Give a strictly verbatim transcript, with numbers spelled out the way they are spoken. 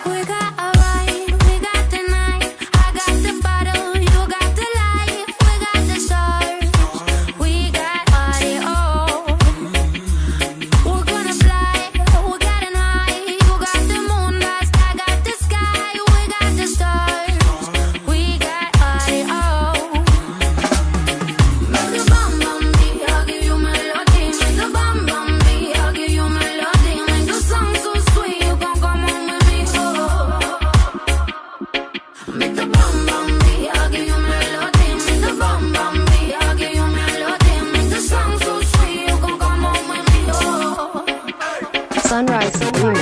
We got a ride, we got the night. I got the bottle, you got the light. We got the stars, we got audio. We're gonna fly, we got an eye. You got the moonlight, I got the sky. We got the stars, we got audio. Make the bum bum beat, I'll give you melody. Make the bum bum beat, I'll give you melody. Make the song so sweet, you gon' come home with me. Oh. Make the bum bum beat, I'll give you melody. Make the bum bum beat, I'll give you melody. Make the song so sweet, you gon' come home with me. Oh. Sunrise Remix.